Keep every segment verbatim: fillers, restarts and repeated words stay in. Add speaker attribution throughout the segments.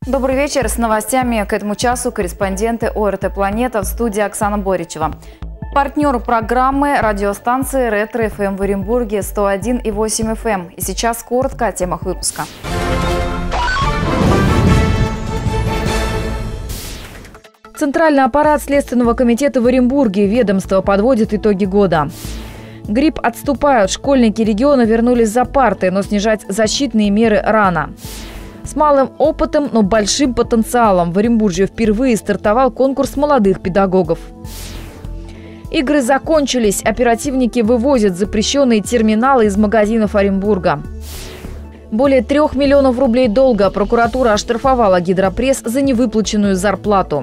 Speaker 1: Добрый вечер. С новостями к этому часу корреспонденты ОРТ «Планета» в студии Оксана Боричева. Партнер программы – радиостанции Ретро-эф эм в Оренбурге сто один и восемь эф эм. И сейчас коротко о темах выпуска. Центральный аппарат Следственного комитета в Оренбурге. Ведомство подводит итоги года. Грипп отступают. Школьники региона вернулись за парты, но снижать защитные меры рано. С малым опытом, но большим потенциалом в Оренбурге впервые стартовал конкурс молодых педагогов. Игры закончились. Оперативники вывозят запрещенные терминалы из магазинов Оренбурга. Более трех миллионов рублей долга прокуратура оштрафовала Гидропресс за невыплаченную зарплату.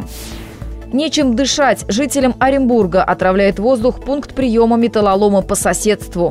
Speaker 1: Нечем дышать. Жителям Оренбурга отравляет воздух пункт приема металлолома по соседству.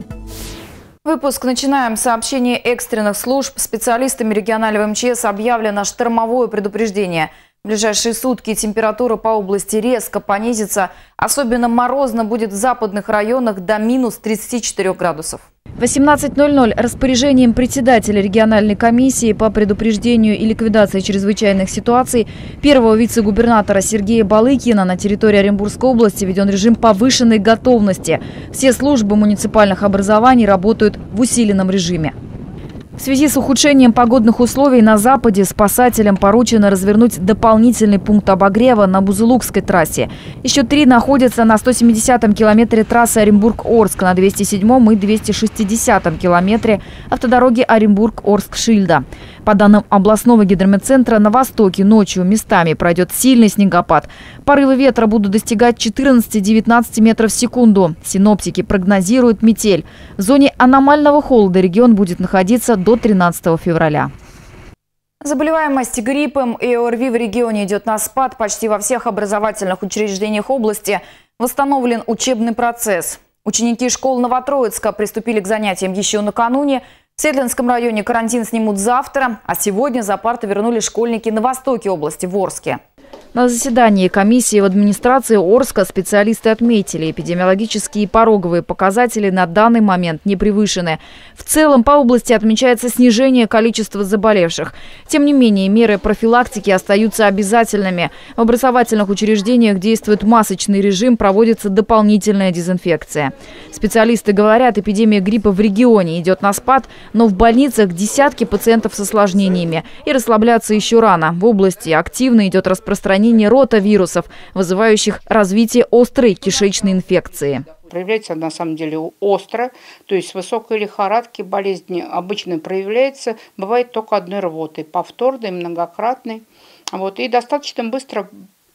Speaker 1: Выпуск начинаем с сообщения экстренных служб. Специалистами регионального эм че эс объявлено штормовое предупреждение. В ближайшие сутки температура по области резко понизится. Особенно морозно будет в западных районах до минус тридцати четырёх градусов. В восемнадцать ноль ноль распоряжением председателя региональной комиссии по предупреждению и ликвидации чрезвычайных ситуаций первого вице-губернатора Сергея Балыкина на территории Оренбургской области введен режим повышенной готовности. Все службы муниципальных образований работают в усиленном режиме. В связи с ухудшением погодных условий на Западе спасателям поручено развернуть дополнительный пункт обогрева на Бузулукской трассе. Еще три находятся на сто семидесятом километре трассы Оренбург-Орск, на двести седьмом и двести шестидесятом километре автодороги Оренбург-Орск-Шильда. По данным областного гидрометцентра, на востоке ночью местами пройдет сильный снегопад. Порывы ветра будут достигать четырнадцати-девятнадцати метров в секунду. Синоптики прогнозируют метель. В зоне аномального холода регион будет находиться до тринадцатого февраля. Заболеваемость гриппом и о эр ви в регионе идет на спад. Почти во всех образовательных учреждениях области восстановлен учебный процесс. Ученики школ Новотроицка приступили к занятиям еще накануне. В Сетлинском районе карантин снимут завтра, а сегодня за парты вернулись школьники на востоке области, в Орске. На заседании комиссии в администрации Орска специалисты отметили, эпидемиологические и пороговые показатели на данный момент не превышены. В целом по области отмечается снижение количества заболевших. Тем не менее, меры профилактики остаются обязательными. В образовательных учреждениях действует масочный режим, проводится дополнительная дезинфекция. Специалисты говорят, эпидемия гриппа в регионе идет на спад, но в больницах десятки пациентов с осложнениями. И расслабляться еще рано. В области активно идет распространение ротавирусов, вызывающих развитие острой кишечной инфекции.
Speaker 2: Проявляется на самом деле остро, то есть высокой лихорадки болезнь обычно проявляется, бывает только одной рвотой, повторной, многократной, вот, и достаточно быстро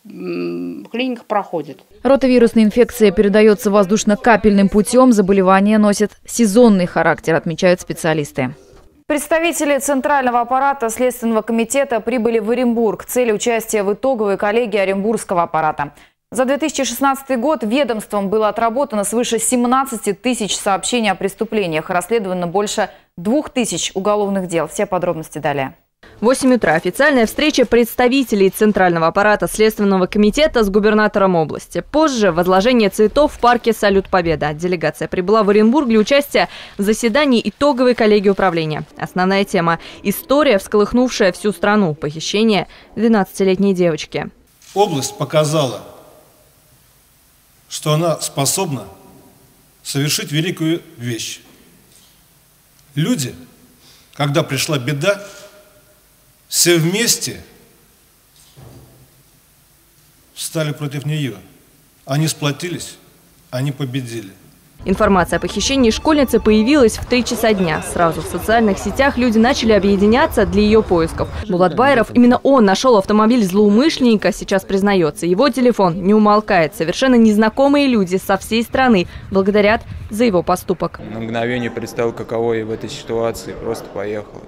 Speaker 2: клиника проходит.
Speaker 1: Ротавирусная инфекция передается воздушно-капельным путем, заболевание носит сезонный характер, отмечают специалисты. Представители Центрального аппарата Следственного комитета прибыли в Оренбург. Цель участия в итоговой коллегии Оренбургского аппарата. За две тысячи шестнадцатый год ведомством было отработано свыше семнадцати тысяч сообщений о преступлениях. Расследовано больше двух тысяч уголовных дел. Все подробности далее.
Speaker 3: В восемь утра официальная встреча представителей Центрального аппарата Следственного комитета с губернатором области. Позже возложение цветов в парке «Салют Победа». Делегация прибыла в Оренбург для участия в заседании итоговой коллегии управления. Основная тема – история, всколыхнувшая всю страну. Похищение двенадцатилетней девочки.
Speaker 4: Область показала, что она способна совершить великую вещь. Люди, когда пришла беда, все вместе встали против нее. Они сплотились, они победили.
Speaker 3: Информация о похищении школьницы появилась в три часа дня. Сразу в социальных сетях люди начали объединяться для ее поисков. Булат Байров, именно он нашел автомобиль злоумышленника, сейчас признается. Его телефон не умолкает. Совершенно незнакомые люди со всей страны благодарят за его поступок.
Speaker 5: На мгновение представил, каково ей в этой ситуации, просто поехал.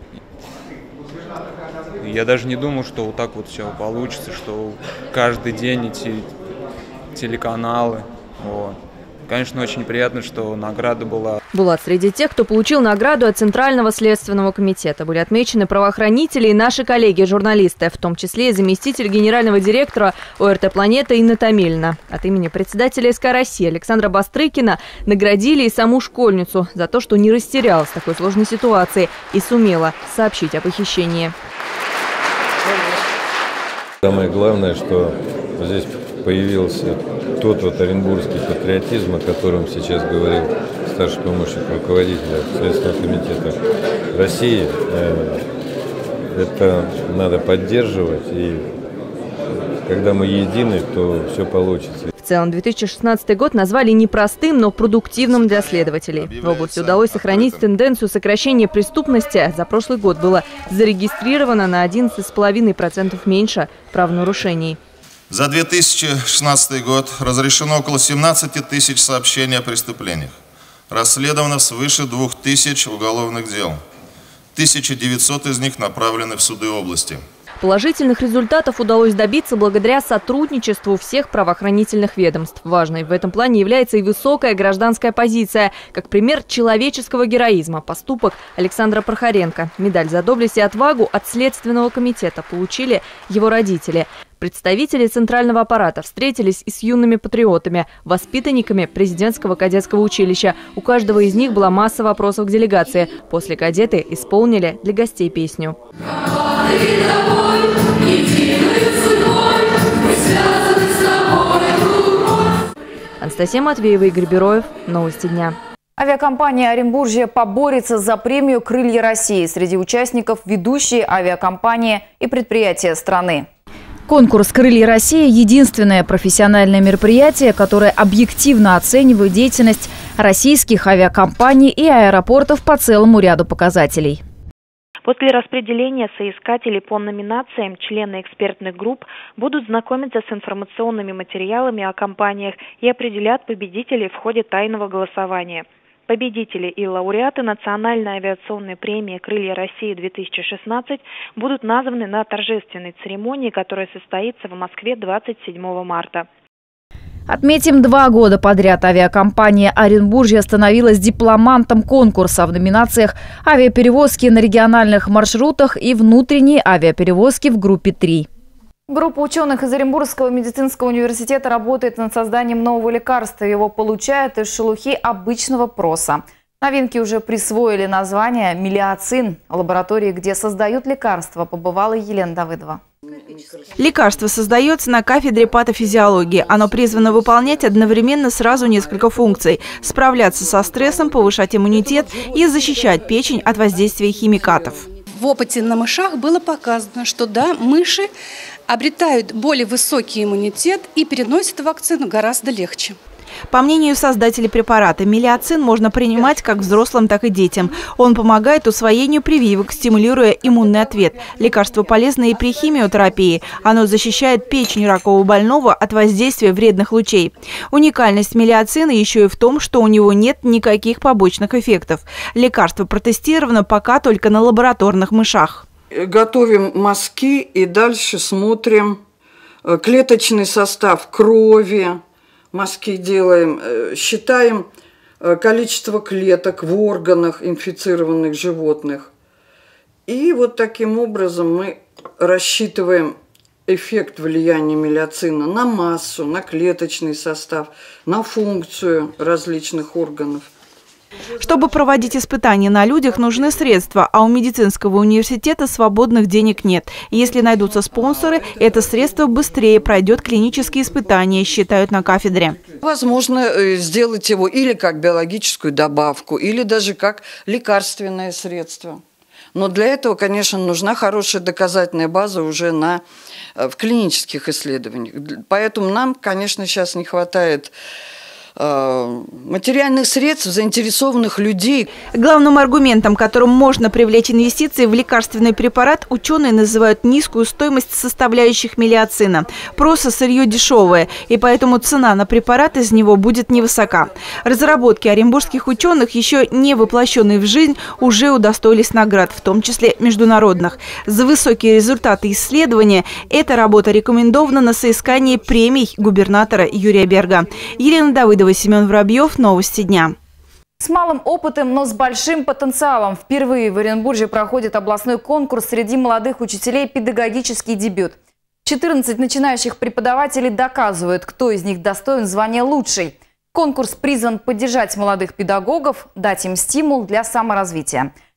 Speaker 5: Я даже не думал, что вот так вот все получится, что каждый день эти телеканалы. Вот. Конечно, очень приятно, что награда была.
Speaker 3: Булат среди тех, кто получил награду от Центрального следственного комитета. Были отмечены правоохранители и наши коллеги-журналисты, в том числе и заместитель генерального директора ОРТ «Планета» Инна Томилина. От имени председателя СК России Александра Бастрыкина наградили и саму школьницу за то, что не растерялась в такой сложной ситуации и сумела сообщить о похищении.
Speaker 6: Самое главное, что здесь появился тот вот оренбургский патриотизм, о котором сейчас говорил старший помощник руководителя Следственного комитета России. Это надо поддерживать, и когда мы едины, то все получится.
Speaker 3: В целом, две тысячи шестнадцатый год назвали непростым, но продуктивным для следователей. В области удалось сохранить тенденцию сокращения преступности. За прошлый год было зарегистрировано на одиннадцать целых пять десятых процента меньше правонарушений.
Speaker 7: За две тысячи шестнадцатый год разрешено около семнадцати тысяч сообщений о преступлениях. Расследовано свыше двух тысяч уголовных дел. тысяча девятьсот из них направлены в суды области.
Speaker 3: Положительных результатов удалось добиться благодаря сотрудничеству всех правоохранительных ведомств. Важной в этом плане является и высокая гражданская позиция. Как пример человеческого героизма – поступок Александра Прохоренко. Медаль за доблесть и отвагу от Следственного комитета получили его родители. Представители центрального аппарата встретились и с юными патриотами, воспитанниками президентского кадетского училища. У каждого из них была масса вопросов к делегации. После кадеты исполнили для гостей песню. Анастасия Матвеева, Игорь Бероев. Новости дня.
Speaker 1: Авиакомпания «Оренбуржье» поборется за премию «Крылья России». Среди участников ведущие авиакомпании и предприятия страны. Конкурс «Крылья России» – единственное профессиональное мероприятие, которое объективно оценивает деятельность российских авиакомпаний и аэропортов по целому ряду показателей.
Speaker 8: После распределения соискателей по номинациям члены экспертных групп будут знакомиться с информационными материалами о компаниях и определят победителей в ходе тайного голосования. Победители и лауреаты национальной авиационной премии «Крылья России-две тысячи шестнадцать» будут названы на торжественной церемонии, которая состоится в Москве двадцать седьмого марта.
Speaker 1: Отметим, два года подряд авиакомпания «Оренбуржье» становилась дипломантом конкурса в номинациях «Авиаперевозки на региональных маршрутах» и «Внутренние авиаперевозки» в группе три. Группа ученых из Оренбургского медицинского университета работает над созданием нового лекарства. Его получают из шелухи обычного проса. Новинки уже присвоили название «Мелиоцин». В лаборатории, где создают лекарства, побывала Елена Давыдова.
Speaker 9: Лекарство создается на кафедре патофизиологии. Оно призвано выполнять одновременно сразу несколько функций – справляться со стрессом, повышать иммунитет и защищать печень от воздействия химикатов.
Speaker 10: В опыте на мышах было показано, что да, мыши обретают более высокий иммунитет и переносят вакцину гораздо легче.
Speaker 9: По мнению создателей препарата, мелиоцин можно принимать как взрослым, так и детям. Он помогает усвоению прививок, стимулируя иммунный ответ. Лекарство полезно и при химиотерапии. Оно защищает печень ракового больного от воздействия вредных лучей. Уникальность мелиоцина еще и в том, что у него нет никаких побочных эффектов. Лекарство протестировано пока только на лабораторных мышах.
Speaker 11: Готовим мазки и дальше смотрим клеточный состав крови. Мазки делаем, считаем количество клеток в органах инфицированных животных. И вот таким образом мы рассчитываем эффект влияния мелиоцина на массу, на клеточный состав, на функцию различных органов.
Speaker 9: Чтобы проводить испытания на людях, нужны средства, а у медицинского университета свободных денег нет. Если найдутся спонсоры, это средство быстрее пройдет клинические испытания, считают на кафедре.
Speaker 11: Возможно сделать его или как биологическую добавку, или даже как лекарственное средство. Но для этого, конечно, нужна хорошая доказательная база уже на, в клинических исследованиях. Поэтому нам, конечно, сейчас не хватает материальных средств, заинтересованных людей.
Speaker 9: Главным аргументом, которым можно привлечь инвестиции в лекарственный препарат, ученые называют низкую стоимость составляющих мелиоцина. Просто сырье дешевое, и поэтому цена на препарат из него будет невысока. Разработки оренбургских ученых, еще не воплощенные в жизнь, уже удостоились наград, в том числе международных. За высокие результаты исследования эта работа рекомендована на соискание премий губернатора Юрия Берга. Елена Давыдова, Семен Воробьев. Новости дня.
Speaker 1: С малым опытом, но с большим потенциалом. Впервые в Оренбурге проходит областной конкурс среди молодых учителей «Педагогический дебют». четырнадцать начинающих преподавателей доказывают, кто из них достоин звания «Лучший». Конкурс призван поддержать молодых педагогов, дать им стимул для саморазвития.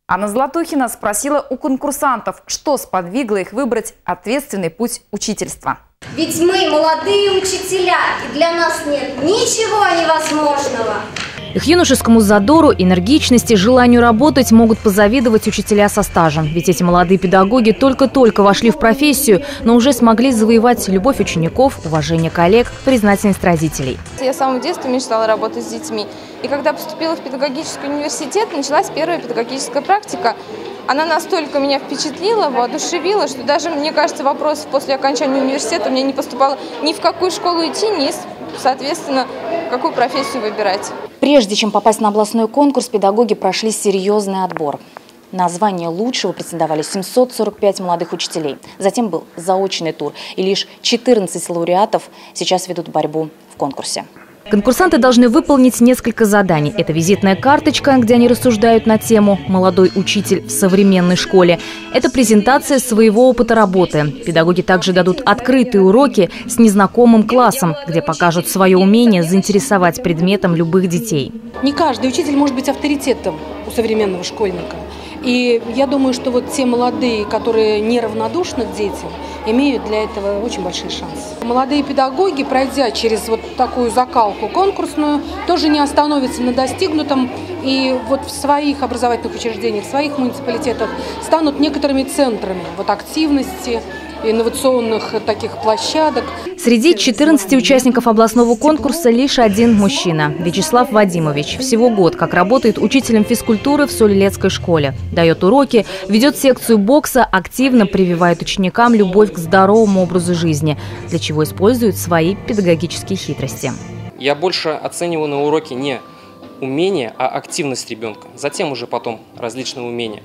Speaker 1: Анна Златухина спросила у конкурсантов, что сподвигло их выбрать ответственный путь учительства.
Speaker 12: Ведь мы молодые учителя, и для нас нет ничего невозможного.
Speaker 1: Их юношескому задору, энергичности, желанию работать могут позавидовать учителя со стажем. Ведь эти молодые педагоги только-только вошли в профессию, но уже смогли завоевать любовь учеников, уважение коллег, признательность родителей.
Speaker 13: Я с самого детства мечтала работать с детьми. И когда поступила в педагогический университет, началась первая педагогическая практика. Она настолько меня впечатлила, воодушевила, что даже, мне кажется, вопрос после окончания университета мне не поступало ни в какую школу идти, ни, соответственно, какую профессию выбирать.
Speaker 14: Прежде чем попасть на областной конкурс, педагоги прошли серьезный отбор. На звание лучшего претендовали семьсот сорок пять молодых учителей. Затем был заочный тур, и лишь четырнадцать лауреатов сейчас ведут борьбу в конкурсе.
Speaker 1: Конкурсанты должны выполнить несколько заданий. Это визитная карточка, где они рассуждают на тему «Молодой учитель в современной школе». Это презентация своего опыта работы. Педагоги также дадут открытые уроки с незнакомым классом, где покажут свое умение заинтересовать предметом любых детей.
Speaker 10: Не каждый учитель может быть авторитетом у современного школьника. И я думаю, что вот те молодые, которые неравнодушны к детям, имеют для этого очень большие шансы. Молодые педагоги, пройдя через вот такую закалку конкурсную, тоже не остановятся на достигнутом и вот в своих образовательных учреждениях, в своих муниципалитетах станут некоторыми центрами вот активности, инновационных таких площадок.
Speaker 1: Среди четырнадцати участников областного конкурса лишь один мужчина – Вячеслав Вадимович. Всего год как работает учителем физкультуры в Солилецкой школе. Дает уроки, ведет секцию бокса, активно прививает ученикам любовь к здоровому образу жизни, для чего использует свои педагогические хитрости.
Speaker 15: Я больше оцениваю на уроке не умение, а активность ребенка. Затем уже потом различные умения.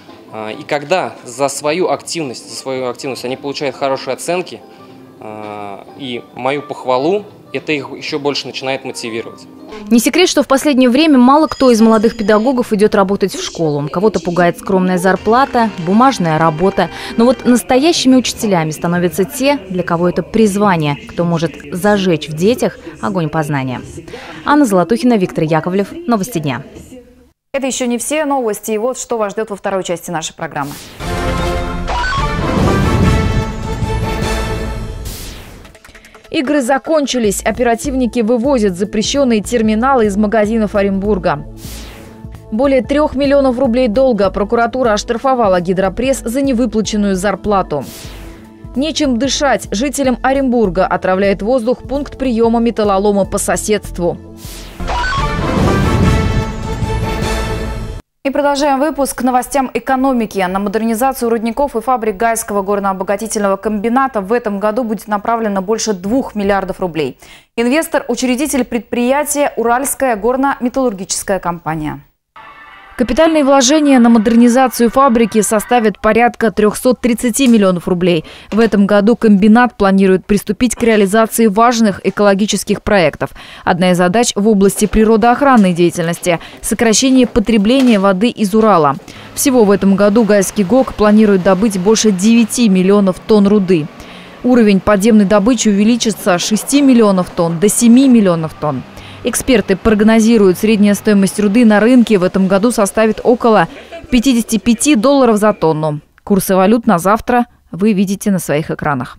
Speaker 15: И когда за свою активность, за свою активность они получают хорошие оценки и мою похвалу, это их еще больше начинает мотивировать.
Speaker 1: Не секрет, что в последнее время мало кто из молодых педагогов идет работать в школу. Кого-то пугает скромная зарплата, бумажная работа. Но вот настоящими учителями становятся те, для кого это призвание, кто может зажечь в детях огонь познания. Анна Златухина, Виктор Яковлев. Новости дня. Это еще не все новости, и вот что вас ждет во второй части нашей программы. Игры закончились. Оперативники вывозят запрещенные терминалы из магазинов Оренбурга. Более трех миллионов рублей долга прокуратура оштрафовала Гидропресс за невыплаченную зарплату. Нечем дышать. Жителям Оренбурга отравляет воздух пункт приема металлолома по соседству. И продолжаем выпуск к новостям экономики. На модернизацию рудников и фабрик Гайского горнообогатительного комбината в этом году будет направлено больше двух миллиардов рублей. Инвестор – учредитель предприятия «Уральская горно-металлургическая компания». Капитальные вложения на модернизацию фабрики составят порядка трёхсот тридцати миллионов рублей. В этом году комбинат планирует приступить к реализации важных экологических проектов. Одна из задач в области природоохранной деятельности – сокращение потребления воды из Урала. Всего в этом году Гайский ГОК планирует добыть больше девяти миллионов тонн руды. Уровень подземной добычи увеличится с шести миллионов тонн до семи миллионов тонн. Эксперты прогнозируют, средняя стоимость руды на рынке в этом году составит около пятидесяти пяти долларов за тонну. Курсы валют на завтра вы видите на своих экранах.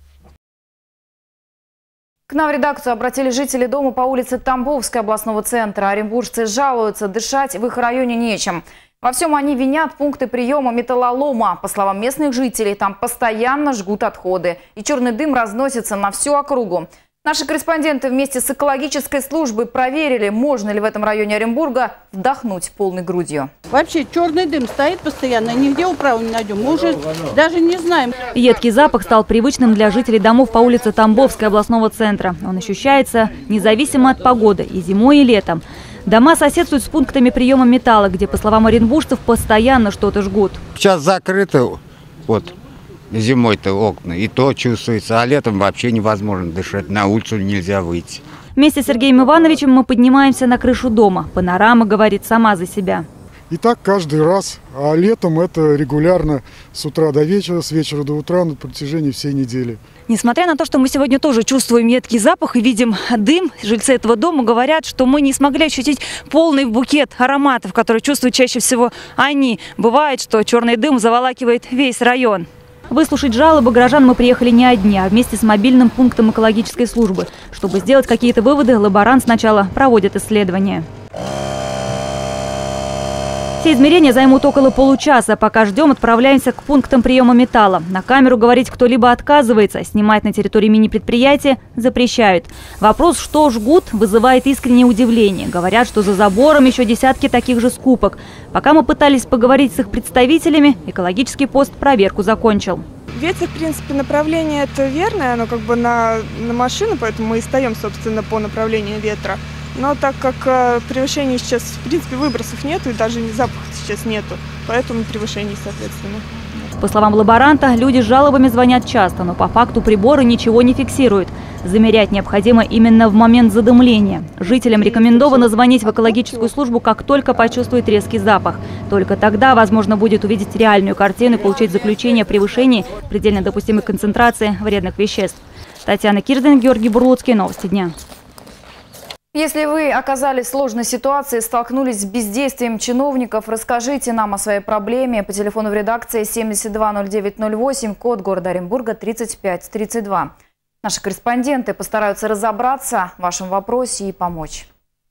Speaker 1: К нам в редакцию обратились жители дома по улице Тамбовской областного центра. Оренбуржцы жалуются, дышать в их районе нечем. Во всем они винят пункты приема металлолома. По словам местных жителей, там постоянно жгут отходы. И черный дым разносится на всю округу. Наши корреспонденты вместе с экологической службой проверили, можно ли в этом районе Оренбурга вдохнуть полной грудью.
Speaker 16: Вообще черный дым стоит постоянно, нигде управу не найдем. Мы уже даже не знаем.
Speaker 17: Едкий запах стал привычным для жителей домов по улице Тамбовской областного центра. Он ощущается независимо от погоды и зимой, и летом. Дома соседствуют с пунктами приема металла, где, по словам оренбуржцев, постоянно что-то жгут.
Speaker 18: Сейчас закрыты вот зимой-то окна, и то чувствуется, а летом вообще невозможно дышать, на улицу нельзя выйти.
Speaker 17: Вместе с Сергеем Ивановичем мы поднимаемся на крышу дома. Панорама говорит сама за себя.
Speaker 19: И так каждый раз. А летом это регулярно с утра до вечера, с вечера до утра на протяжении всей недели.
Speaker 17: Несмотря на то, что мы сегодня тоже чувствуем едкий запах и видим дым, жильцы этого дома говорят, что мы не смогли ощутить полный букет ароматов, которые чувствуют чаще всего они. Бывает, что черный дым заволакивает весь район. Выслушать жалобы горожан мы приехали не одни, а вместе с мобильным пунктом экологической службы. Чтобы сделать какие-то выводы, лаборант сначала проводит исследование. Все измерения займут около получаса. Пока ждем, отправляемся к пунктам приема металла. На камеру говорить кто-либо отказывается. Снимать на территории мини-предприятия запрещают. Вопрос, что жгут, вызывает искреннее удивление. Говорят, что за забором еще десятки таких же скупок. Пока мы пытались поговорить с их представителями, экологический пост проверку закончил.
Speaker 20: Ветер, в принципе, направление это верное, оно как бы на, на машину, поэтому мы и стоим, собственно, по направлению ветра. Но так как э, превышений сейчас, в принципе, выбросов нету и даже запаха сейчас нету, поэтому превышений, соответственно.
Speaker 17: По словам лаборанта, люди с жалобами звонят часто, но по факту приборы ничего не фиксируют. Замерять необходимо именно в момент задымления. Жителям рекомендовано звонить в экологическую службу, как только почувствуют резкий запах. Только тогда возможно будет увидеть реальную картину и получить заключение о превышении предельно допустимой концентрации вредных веществ. Татьяна Кирдин, Георгий Бурлуцкий. Новости дня.
Speaker 1: Если вы оказались в сложной ситуации, столкнулись с бездействием чиновников, расскажите нам о своей проблеме по телефону в редакции семьдесят два ноль девять ноль восемь, код города Оренбурга тридцать пять тридцать два. Наши корреспонденты постараются разобраться в вашем вопросе и помочь.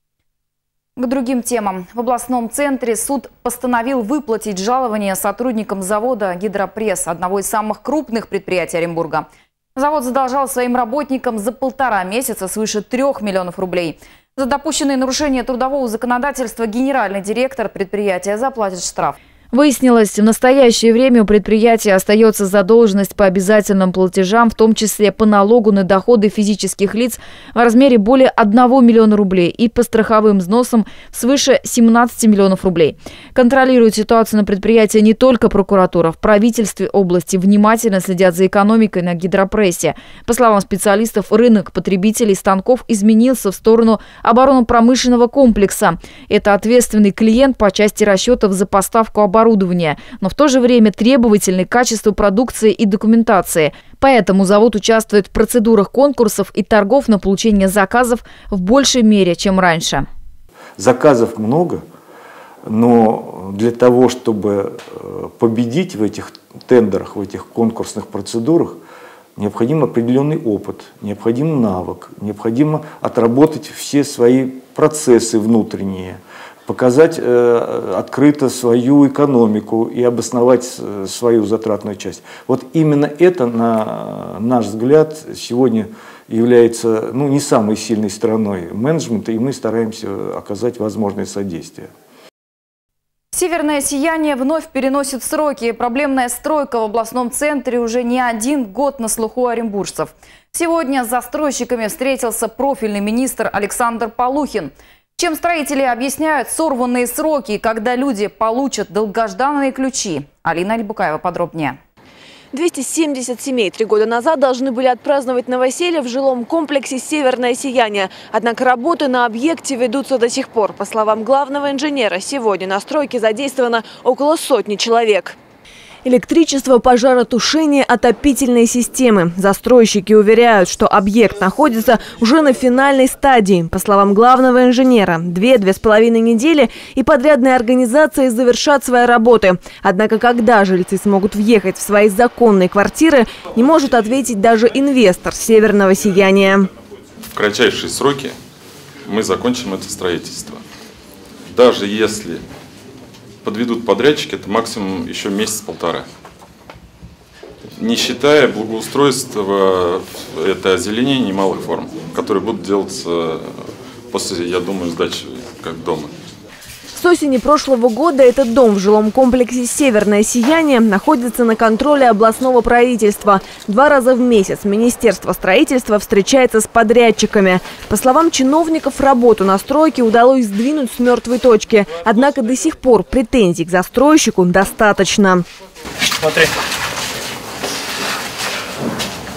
Speaker 1: К другим темам. В областном центре суд постановил выплатить жалование сотрудникам завода «Гидропресс», одного из самых крупных предприятий Оренбурга. Завод задолжал своим работникам за полтора месяца свыше трех миллионов рублей. За допущенные нарушения трудового законодательства генеральный директор предприятия заплатит штраф. Выяснилось, в настоящее время у предприятия остается задолженность по обязательным платежам, в том числе по налогу на доходы физических лиц в размере более одного миллиона рублей и по страховым взносам свыше семнадцати миллионов рублей. Контролирует ситуацию на предприятии не только прокуратура. В правительстве области внимательно следят за экономикой на гидропрессе. По словам специалистов, рынок потребителей станков изменился в сторону оборонно-промышленного комплекса. Это ответственный клиент по части расчетов за поставку оборудования. оборудования, но в то же время требовательны к качеству продукции и документации. Поэтому завод участвует в процедурах конкурсов и торгов на получение заказов в большей мере, чем раньше.
Speaker 21: Заказов много, но для того, чтобы победить в этих тендерах, в этих конкурсных процедурах, необходим определенный опыт, необходим навык, необходимо отработать все свои процессы внутренние, показать э, открыто свою экономику и обосновать свою затратную часть. Вот именно это, на наш взгляд, сегодня является ну, не самой сильной стороной менеджмента, и мы стараемся оказать возможное содействие.
Speaker 1: Северное сияние вновь переносит сроки. Проблемная стройка в областном центре уже не один год на слуху оренбуржцев. Сегодня с застройщиками встретился профильный министр Александр Полухин. Чем строители объясняют сорванные сроки, когда люди получат долгожданные ключи? Алина Альбукаева подробнее.
Speaker 22: двести семьдесят семей три года назад должны были отпраздновать новоселье в жилом комплексе «Северное сияние». Однако работы на объекте ведутся до сих пор. По словам главного инженера, сегодня на стройке задействовано около сотни человек. Электричество, пожаротушение, отопительные системы. Застройщики уверяют, что объект находится уже на финальной стадии. По словам главного инженера, две-две с половиной недели и подрядные организации завершат свои работы. Однако, когда жильцы смогут въехать в свои законные квартиры, не может ответить даже инвестор «Северного сияния».
Speaker 23: В кратчайшие сроки мы закончим это строительство. Даже если подведут подрядчики, это максимум еще месяц-полтора. Не считая благоустройства, это озеленение малых форм, которые будут делаться после, я думаю, сдачи как дома.
Speaker 22: С осени прошлого года этот дом в жилом комплексе «Северное сияние» находится на контроле областного правительства. Два раза в месяц Министерство строительства встречается с подрядчиками. По словам чиновников, работу на стройке удалось сдвинуть с мертвой точки. Однако до сих пор претензий к застройщику достаточно.
Speaker 24: Смотри.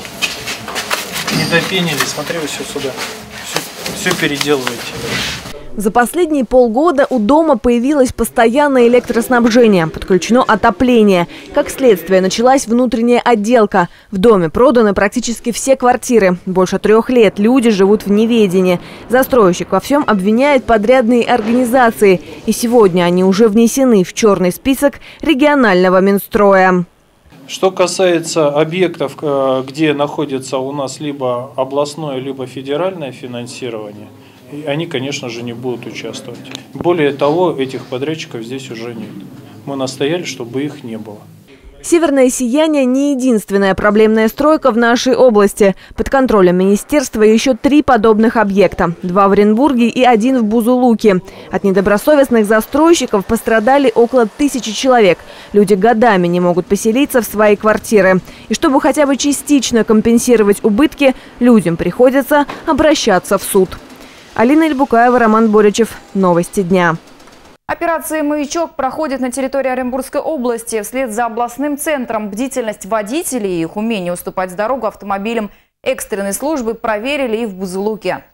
Speaker 24: Не допенили, смотри, вы все сюда. Все, все переделываете.
Speaker 22: За последние полгода у дома появилось постоянное электроснабжение, подключено отопление. Как следствие, началась внутренняя отделка. В доме проданы практически все квартиры. Больше трех лет люди живут в неведении. Застройщик во всем обвиняет подрядные организации. И сегодня они уже внесены в черный список регионального Минстроя.
Speaker 2: Что касается объектов, где находится у нас либо областное, либо федеральное финансирование, они, конечно же, не будут участвовать. Более того, этих подрядчиков здесь уже нет. Мы настояли, чтобы их не было.
Speaker 22: Северное сияние не единственная проблемная стройка в нашей области. Под контролем министерства еще три подобных объекта. Два в Оренбурге и один в Бузулуке. От недобросовестных застройщиков пострадали около тысячи человек. Люди годами не могут поселиться в свои квартиры. И чтобы хотя бы частично компенсировать убытки, людям приходится обращаться в суд. Алина Ильбукаева, Роман Боричев. Новости дня.
Speaker 1: Операция «Маячок» проходит на территории Оренбургской области. Вслед за областным центром бдительность водителей и их умение уступать дорогу автомобилям экстренной службы проверили и в Бузулуке.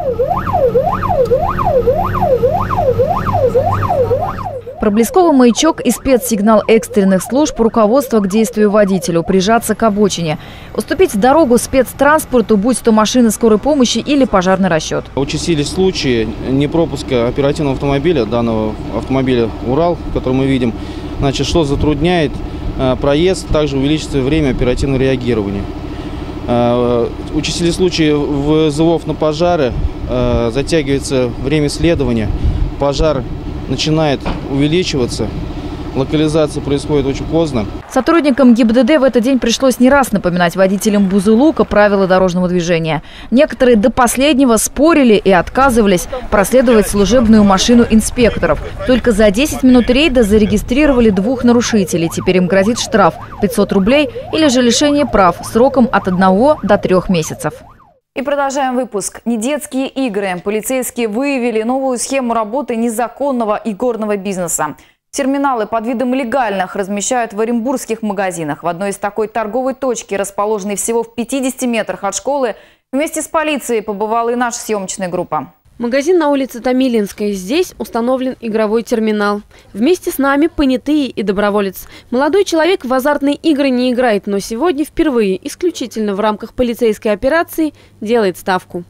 Speaker 1: Проблесковый маячок и спецсигнал экстренных служб, руководство к действию водителю, прижаться к обочине. Уступить дорогу спецтранспорту, будь то машины скорой помощи или пожарный расчет.
Speaker 4: Участились случаи непропуска оперативного автомобиля, данного автомобиля «Урал», который мы видим, значит, что затрудняет проезд, также увеличится время оперативного реагирования. Участились случаи вызовов на пожары, затягивается время следования, пожар начинает увеличиваться, локализация происходит очень поздно.
Speaker 1: Сотрудникам ГИБДД в этот день пришлось не раз напоминать водителям Бузулука правила дорожного движения. Некоторые до последнего спорили и отказывались проследовать служебную машину инспекторов. Только за десять минут рейда зарегистрировали двух нарушителей. Теперь им грозит штраф пятьсот рублей или же лишение прав сроком от одного до трех месяцев. И продолжаем выпуск. Недетские игры. Полицейские выявили новую схему работы незаконного игорного бизнеса. Терминалы под видом легальных размещают в оренбургских магазинах. В одной из такой торговой точки, расположенной всего в пятидесяти метрах от школы, вместе с полицией побывала и наша съемочная группа.
Speaker 5: Магазин на улице Томилинской. Здесь установлен игровой терминал. Вместе с нами понятые и доброволец. Молодой человек в азартные игры не играет, но сегодня впервые, исключительно в рамках полицейской операции, делает ставку.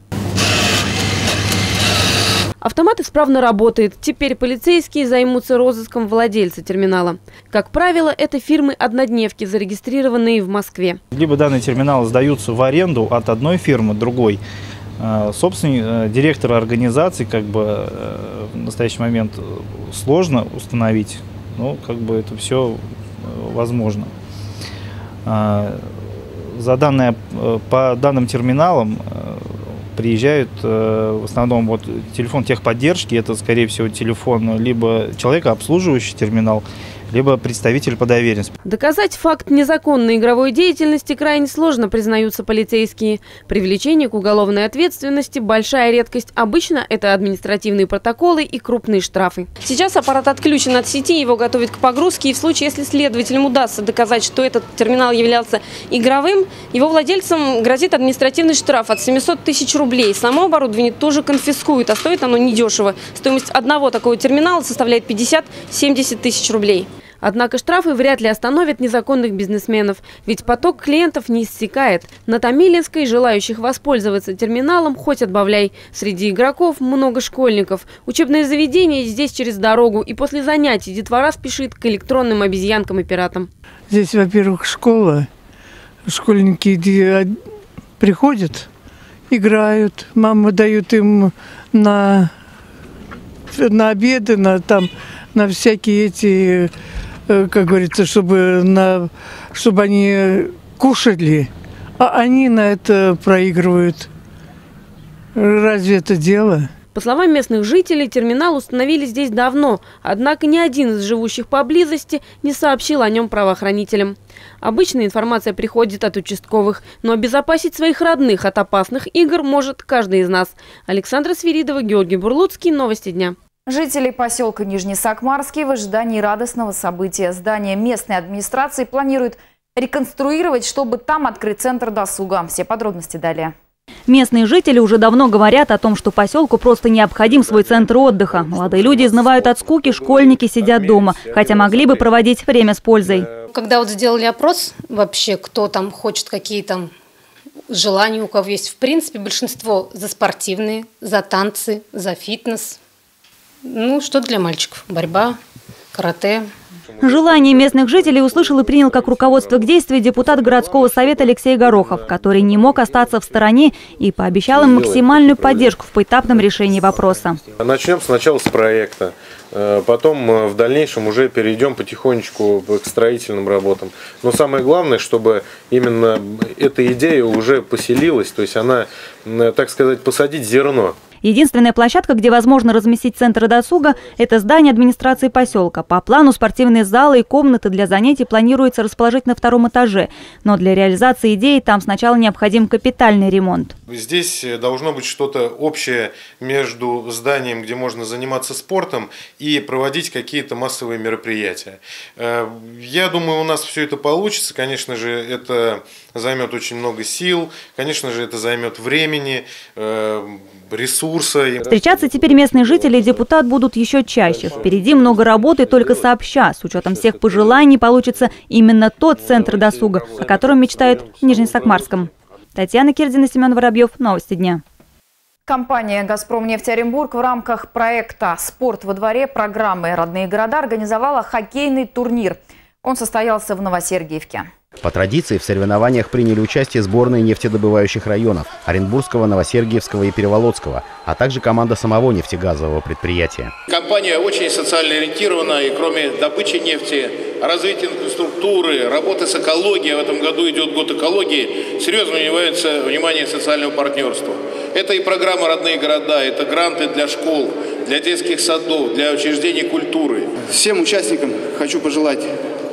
Speaker 5: Автомат исправно работает. Теперь полицейские займутся розыском владельца терминала. Как правило, это фирмы-однодневки, зарегистрированные в Москве.
Speaker 24: Либо данные терминалы сдаются в аренду от одной фирмы другой. Собственный директора организации, как бы в настоящий момент сложно установить, но как бы это все возможно. За данные, по данным терминалам приезжают в основном вот телефон техподдержки, это скорее всего телефон либо человека, обслуживающий терминал, либо представитель по доверенности.
Speaker 5: Доказать факт незаконной игровой деятельности крайне сложно, признаются полицейские. Привлечение к уголовной ответственности – большая редкость. Обычно это административные протоколы и крупные штрафы. Сейчас аппарат отключен от сети, его готовят к погрузке. И в случае, если следователям удастся доказать, что этот терминал являлся игровым, его владельцам грозит административный штраф от семисот тысяч рублей. Само оборудование тоже конфискуют, а стоит оно недешево. Стоимость одного такого терминала составляет пятьдесят-семьдесят тысяч рублей. Однако штрафы вряд ли остановят незаконных бизнесменов, ведь поток клиентов не иссякает. На Томилинской желающих воспользоваться терминалом хоть отбавляй. Среди игроков много школьников. Учебное заведение здесь через дорогу, и после занятий детвора спешит к электронным обезьянкам и пиратам.
Speaker 25: Здесь, во-первых, школа. Школьники приходят, играют, мамы дают им на, на обеды, на, там, на всякие эти... как говорится, чтобы, на, чтобы они кушали, а они на это проигрывают. Разве это дело?
Speaker 5: По словам местных жителей, терминал установили здесь давно, однако ни один из живущих поблизости не сообщил о нем правоохранителям. Обычно информация приходит от участковых, но обезопасить своих родных от опасных игр может каждый из нас. Александра Свиридова, Георгий Бурлуцкий. Новости дня.
Speaker 1: Жители поселка Нижний Сакмарский в ожидании радостного события. Здание местной администрации планируют реконструировать, чтобы там открыть центр досуга. Все подробности далее.
Speaker 17: Местные жители уже давно говорят о том, что поселку просто необходим свой центр отдыха. Молодые люди изнывают от скуки, школьники сидят дома, хотя могли бы проводить время с пользой.
Speaker 3: Когда вот сделали опрос вообще, кто там хочет, какие там желания у кого есть, в принципе, большинство за спортивные, за танцы, за фитнес. Ну, что для мальчиков? Борьба, карате.
Speaker 17: Желание местных жителей услышал и принял как руководство к действию депутат городского совета Алексей Горохов, который не мог остаться в стороне и пообещал им максимальную поддержку в поэтапном решении вопроса.
Speaker 6: Начнем сначала с проекта, потом в дальнейшем уже перейдем потихонечку к строительным работам. Но самое главное, чтобы именно эта идея уже поселилась, то есть она, так сказать, посадить зерно.
Speaker 17: Единственная площадка, где возможно разместить центр досуга, это здание администрации поселка. По плану спортивные залы и комнаты для занятий планируется расположить на втором этаже. Но для реализации идеи там сначала необходим капитальный ремонт.
Speaker 6: Здесь должно быть что-то общее между зданием, где можно заниматься спортом, и проводить какие-то массовые мероприятия. Я думаю, у нас все это получится. Конечно же, это займет очень много сил. Конечно же, это займет времени, ресурсы.
Speaker 17: Встречаться теперь местные жители и депутат будут еще чаще. Впереди много работы только сообща. С учетом всех пожеланий получится именно тот центр досуга, о котором мечтают в Нижнесакмарском. Татьяна Кирдина, Семен Воробьев. Новости дня.
Speaker 1: Компания «Газпромнефть Оренбург» в рамках проекта «Спорт во дворе» программы «Родные города» организовала хоккейный турнир. Он состоялся в Новосергиевке.
Speaker 7: По традиции в соревнованиях приняли участие сборные нефтедобывающих районов – Оренбургского, Новосергиевского и Переволодского, а также команда самого нефтегазового предприятия.
Speaker 8: Компания очень социально ориентирована, и кроме добычи нефти, развития инфраструктуры, работы с экологией, в этом году идет год экологии, серьезно уделяется внимание социальному партнерству. Это и программа «Родные города», это гранты для школ, для детских садов, для учреждений культуры.
Speaker 11: Всем участникам хочу пожелать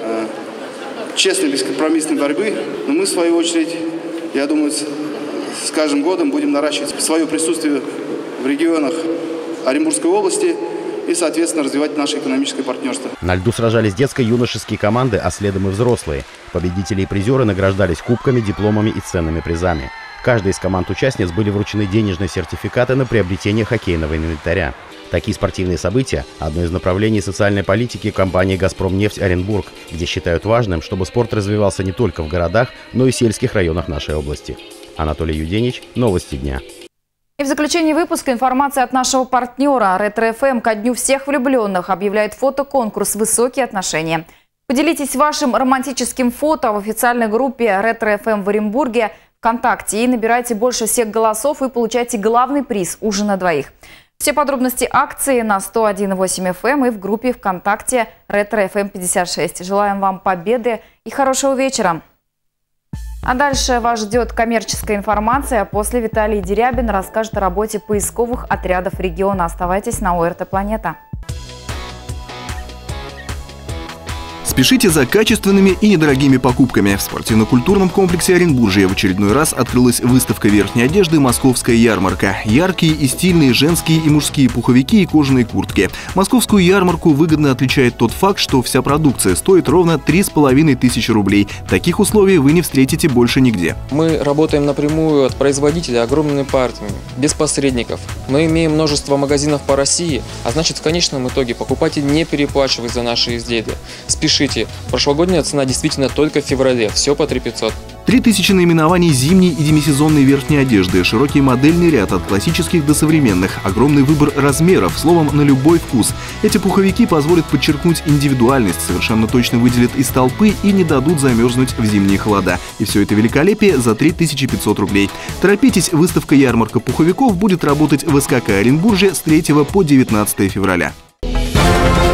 Speaker 11: честной, бескомпромиссной борьбы, но мы, в свою очередь, я думаю, с каждым годом будем наращивать свое присутствие в регионах Оренбургской области и, соответственно, развивать наше экономическое партнерство.
Speaker 7: На льду сражались детско-юношеские команды, а следом и взрослые. Победители и призеры награждались кубками, дипломами и ценными призами. Каждой из команд-участниц были вручены денежные сертификаты на приобретение хоккейного инвентаря. Такие спортивные события – одно из направлений социальной политики компании «Газпромнефть Оренбург», где считают важным, чтобы спорт развивался не только в городах, но и сельских районах нашей области. Анатолий Юденич, Новости дня.
Speaker 1: И в заключении выпуска информация от нашего партнера. Ретро-эф эм ко Дню всех влюбленных объявляет фотоконкурс «Высокие отношения». Поделитесь вашим романтическим фото в официальной группе Ретро-эф эм в Оренбурге ВКонтакте и набирайте больше всех голосов и получайте главный приз – ужин на двоих. Все подробности акции на сто один и восемь эф эм и в группе ВКонтакте Ретро-эф эм пятьдесят шесть. Желаем вам победы и хорошего вечера. А дальше вас ждет коммерческая информация. После Виталий Дерябин расскажет о работе поисковых отрядов региона. Оставайтесь на ОРТ Планета.
Speaker 26: Спешите за качественными и недорогими покупками. В спортивно-культурном комплексе Оренбуржья в очередной раз открылась выставка верхней одежды «Московская ярмарка». Яркие и стильные женские и мужские пуховики и кожаные куртки. Московскую ярмарку выгодно отличает тот факт, что вся продукция стоит ровно три с половиной тысячи рублей. Таких условий вы не встретите больше нигде.
Speaker 15: Мы работаем напрямую от производителя огромными партиями, без посредников. Мы имеем множество магазинов по России, а значит в конечном итоге покупатель не переплачивает за наши изделия. Спешите. Прошлогодняя цена действительно только в феврале. Все по три пятьсот.
Speaker 26: Три тысячи наименований зимней и демисезонной верхней одежды, широкий модельный ряд от классических до современных, огромный выбор размеров, словом, на любой вкус. Эти пуховики позволят подчеркнуть индивидуальность, совершенно точно выделят из толпы и не дадут замерзнуть в зимние холода. И все это великолепие за три тысячи пятьсот рублей. Торопитесь, выставка-ярмарка пуховиков будет работать в СКК Оренбуржья с третьего по девятнадцатое февраля.